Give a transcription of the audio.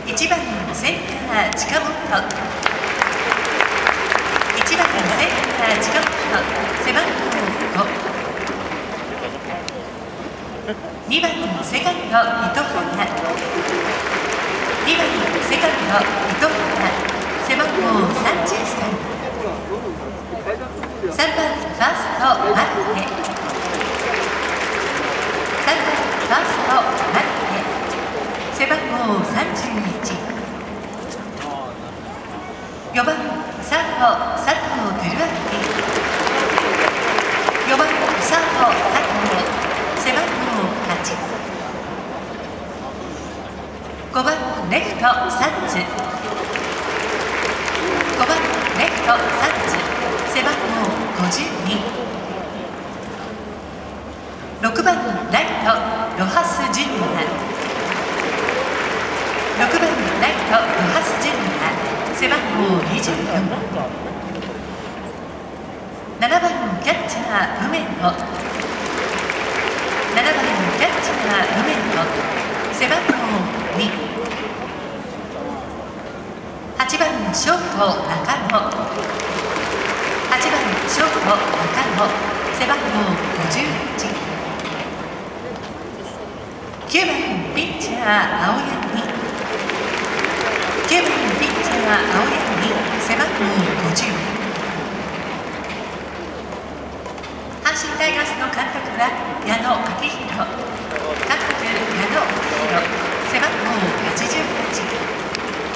1番センター近本、1番センター近本、背番号5、2番セカンド糸原、2番セカンド糸原、背番号33、3番ファーストマルテ、3番ファーストマルテ、背番号31、4番サード佐藤輝明、4番サード佐藤、背番号8、5番レフトサンズ、5番レフトサンズ、背番号52、6番ライトロハスジュニア、6番ライトロハスジュニア、背番号24、7番キャッチャー梅野、7番キャッチャー梅野、背番号2、8番ショート中野、8番ショート中野、背番号51、9番ピッチャー青柳、9番ピッチャー青柳、背番号50、阪神タイガースの監督は矢野明宏、監督矢野明宏、背番号88、